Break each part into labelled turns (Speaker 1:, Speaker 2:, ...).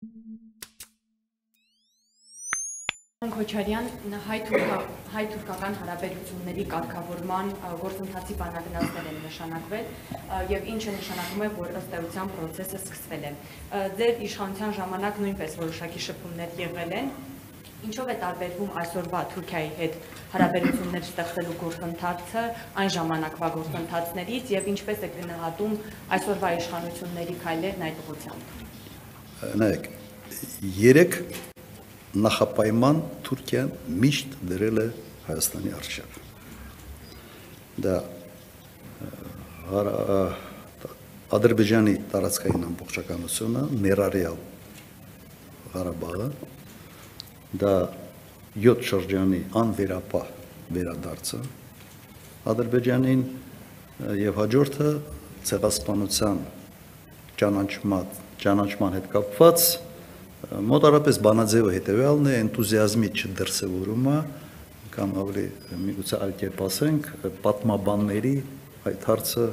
Speaker 1: Քոչարյան հայ-թուրքական հարաբերությունների կարգավորման գործընթացի բանագնացներ են նշանակվել եւ ինչը նշանակում է, որ ըստ էության process-ը սկսվել է։ Ձեր իշխանության ժամանակ նույնպես որոշակի շփումներ եղել են։ Ինչով է տարբերվում այսօրվա Թուրքիայի հետ հարաբերություններ ստեղծելու գործընթացը այն ժամանակվա գործընթացներից եւ ինչպես է գնահատում այսօրվա իշխանությունների քայլերն այդ ուղղությամբ։
Speaker 2: Նայեք, 3 նախապայման Թուրքիան միշտ դրել է Հայաստանի առջև։ Դա Ադրբեջանի տարածքային ամբողջականությունը, ներառյալ Ղարաբաղը, դա 7 շրջանի անվերապահ վերադարձը Ադրբեջանին եւ հաջորդը ցեղասպանության ճանաչման հետ կապված մոտարապես բանաձևը հետևյալն է, էնտուզիազմի չդրսևորումը կամ ավելի միգուցե այլ կերպ ասենք, պատմաբանների այդ հարցը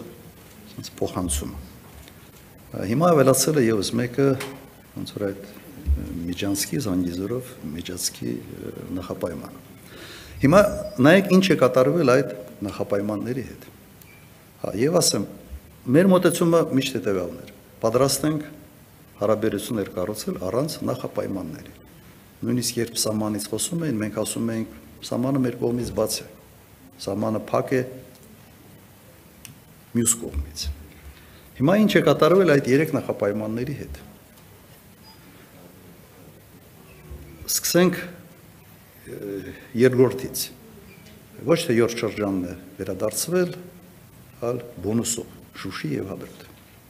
Speaker 2: փոխանցումը։ Հիմա ավելացել է եւս մեկը, ոնց որ այդ Միջանցքի Զանգեզուրով Միջանցքի նախապայմանը։ Հիմա նայեք ինչ է կատարվել այդ նախապայմանների հետ։ Եվ ասեմ, մեր մոտեցումը միշտ հետևյալն էր։ Պատրաստ ենք հարաբերություններ կառուցել առանց նախապայմանների։ Նույնիսկ երբ սահմանից խոսում էին, մենք ասում էինք, սահմանը մեր կողմից բաց է, սահմանը փակ է մյուս կողմից։ Հիմա ինչ է կատարվել այդ 3 նախապայմանների հետ։ Սկսենք երկրորդից։ Ոչ թե 7 շրջանն է վերադարձվել, այլ բոնուսով Շուշի եւ Հադրութ։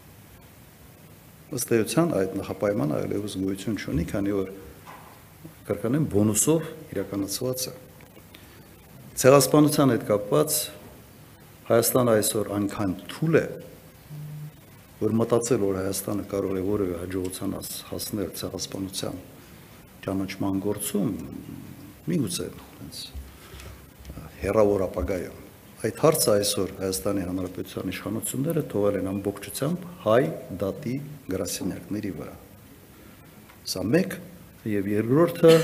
Speaker 2: Ըստ էության այդ նախապայմանը այլևս գոյություն չունի, քանի որ կրկնեմ բոնուսով իրականացված է։ Ցեղասպանության հետ կապված Հայաստանը այսօր այնքան թույլ է, որ մտածել, որ Հայաստանը կարող է որևէ հաջողության հասնել ցեղասպանության ճանաչման գործում, միգուցե հեռավոր ապագայում։ Այդ հարցը այսօր Հայաստանի Հանրապետության իշխանությունները թողել են ամբողջությամբ հայ դատի գրասենյակների վրա։ Սա մեկ եւ երկրորդը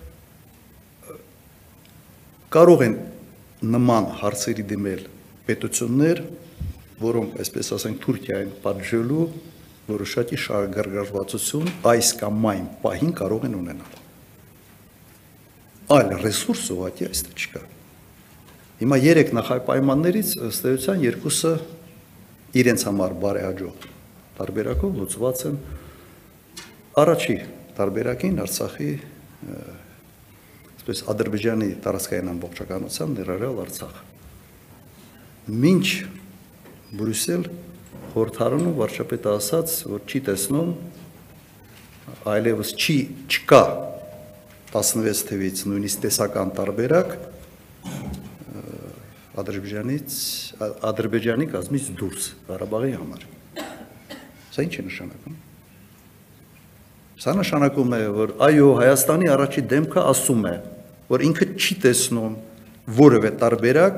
Speaker 2: կարող են նման հարցերի դիմել պետություններ, որոնք, այսպես ասենք, Թուրքիային պատժելու որոշակի շահագրգռվածություն այս կամ այն պահին կարող են ունենալ։ Այլ ռեսուրս ուղղակի այստեղ չկա։ Հիմա 3 նախապայմաններից ըստ էության 2-ը իրենց համար բարեհաջող տարբերակով լուծված են։ Առաջի տարբերակին Արցախի, այսպես Ադրբեջանի տարածքային ամբողջականության ներառյալ Արցախ։ Մինչ Բրյուսել խորհրդարանում վարչապետը ասաց, որ չի տեսնում, այլևս չկա 16 թվից նույնիսկ տեսական տարբերակ Ադրբեջանի կազմից դուրս Ղարաբաղի համար։ Սա ինչ է նշանակում։ Սա նշանակում է, որ այո, Հայաստանի առաջի դեմքը ասում է, որ ինքը չի տեսնում որևէ տարբերակ,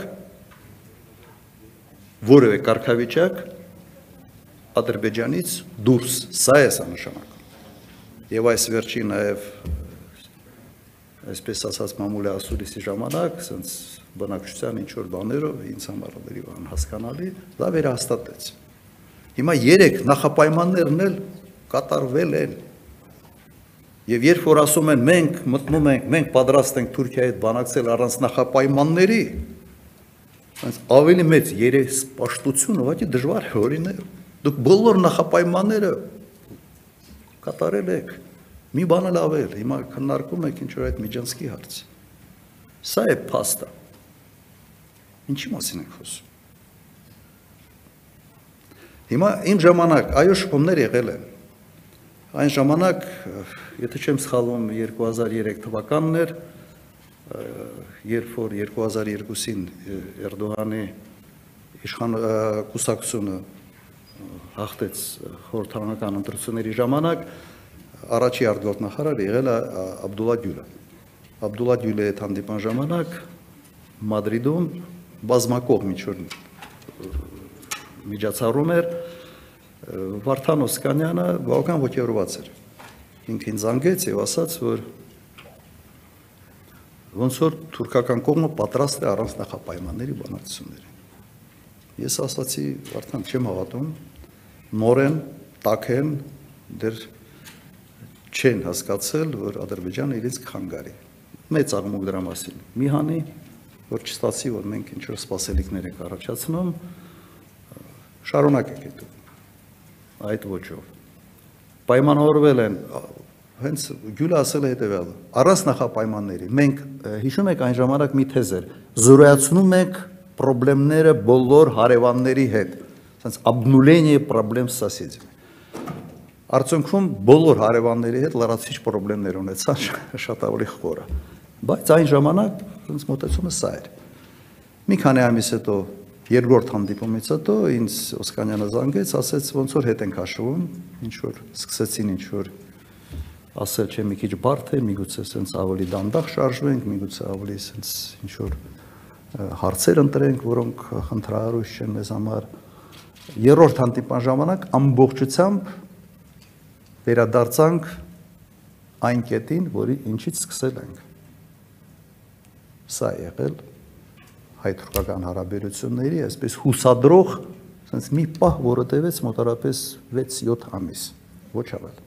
Speaker 2: որևէ կարգավիճակ Ադրբեջանից դուրս, սա է սա նշանակում։ Եվ այս վերջի նաև, այսպես ասած մամուլի ասուլիսի ժամանակ, սենց բնակչության ինչ-որ բաներով, ինձ համար անհասկանալի, դա վերահաստատեց։ Հիմա 3 նախապայմաններն էլ կատարվել են։ Եվ երբ որ ասում են, մենք մտնում ենք, մենք պատրաստ ենք Թուրքիայի հետ բանակցել առանց նախապայմանների, ավելի մեծ երեսպաշտություն ուղղակի դժվար է օրինել։ Դուք բոլոր նախապայմանները կատարել եք, մի բան էլ ավել, հիմա քննարկում եք ինչ-որ այդ Միջանցքի հարց։ Սա է փաստը։ Ինչի մասին ենք խոսում։ Հիմա իմ ժամանակ, այո, շփումներ եղել են։ Այն ժամանակ, եթե չեմ սխալվում, 2003 թվականն էր, երբ որ 2002-ին Էրդողանի կուսակցությունը հաղթեց խորհրդարանական ընտրությունների ժամանակ, առաջի արտգործնախարար եղել է Աբդուլլա Գյուլը։ Աբդուլլա Գյուլի հետ հանդիպան ժամանակ Մադրիդում բազմակողմ ինչ-որ միջոցառում էր, Վարդան Օսկանյանը բավական ոգևորված էր։ ինքին զանգեց եւ ասաց, որ ոնց որ թուրքական կողմը պատրաստ է առանց նախապայմանների բանակցությունների։ Ես ասացի, արդեն չեմ հավատում, նորեն, տաքեն, դեռ չեն հասկացել, որ Ադրբեջանը իրենց կխանգարի։ Մեծ աղմուկ դրա մասին։ Մի հանի, որ չստացի, որ մենք ինչ-որ սպասելիքներ ենք առաջացնում, շարունակեք այդ ոճով։ Պայմանավորվել են, հենց Գյուլը ասել է հետևյալը, առանց նախապայմանների, մենք հիշում եք այն ժամանակ մի թեզ էր, զրոյացնում ենք պրոբլեմները բոլոր հարևանների հետ, ասենց обнуление проблем с соседями։ Արդյունքում բոլոր հարևանների հետ լրացուցիչ պրոբլեմներ ունեցան շատ ավելի խորը։ Բայց այն ժամանակ ասենց մոտեցումը սա էր։ Մի քանի ամիս հետո երկրորդ հանդիպումից հետո ինձ Օսկանյանը զանգեց, ասեց ոնց որ հետ ենք հաշվում, ինչ որ սկսեցին ինչ որ ասել չէ մի քիչ բարդ է, միգուցե sense ավելի դանդաղ շարժվենք, միգուցե ավելի sense ինչ որ հարցեր ընտրենք, որոնք խնդրահարույց չեն մեզ համար։ Երրորդ հանդիպման ժամանակ ամբողջությամբ վերադարձանք այն կետին, որի ինչից սկսել ենք։ Սա եղել հայ-թուրքական հարաբերությունների այսպես հուսադրող, sense մի պահ, որը տևեց մոտարապես 6-7 ամիս, ոչ ավել։